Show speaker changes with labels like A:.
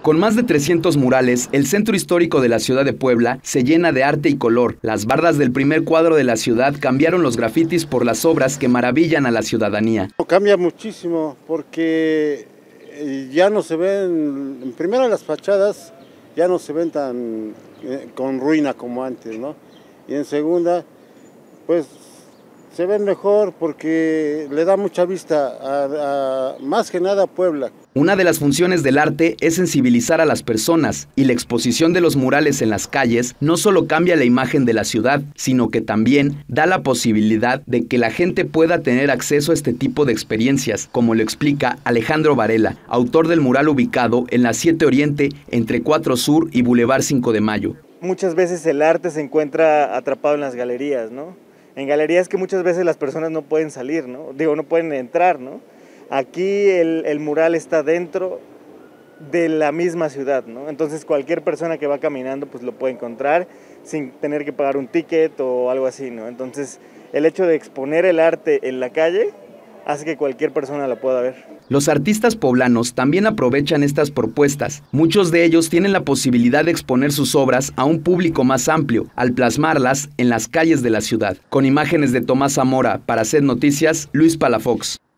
A: Con más de 300 murales, el centro histórico de la ciudad de Puebla se llena de arte y color. Las bardas del primer cuadro de la ciudad cambiaron los grafitis por las obras que maravillan a la ciudadanía.
B: Cambia muchísimo porque ya no se ven, en primera las fachadas ya no se ven tan con ruina como antes, ¿no? Y en segunda, pues se ven mejor porque le da mucha vista a más que nada a Puebla.
A: Una de las funciones del arte es sensibilizar a las personas, y la exposición de los murales en las calles no solo cambia la imagen de la ciudad, sino que también da la posibilidad de que la gente pueda tener acceso a este tipo de experiencias, como lo explica Alejandro Varela, autor del mural ubicado en la 7 Oriente entre 4 Sur y Boulevard 5 de Mayo.
C: Muchas veces el arte se encuentra atrapado en las galerías, ¿no? En galerías que muchas veces las personas no pueden salir, ¿no? No pueden entrar, ¿no? Aquí el mural está dentro de la misma ciudad, ¿no? Entonces cualquier persona que va caminando pues lo puede encontrar sin tener que pagar un ticket o algo así, ¿no? Entonces el hecho de exponer el arte en la calle hace que cualquier persona la pueda ver.
A: Los artistas poblanos también aprovechan estas propuestas. Muchos de ellos tienen la posibilidad de exponer sus obras a un público más amplio, al plasmarlas en las calles de la ciudad. Con imágenes de Tomás Zamora, para Hacer Noticias, Luis Palafox.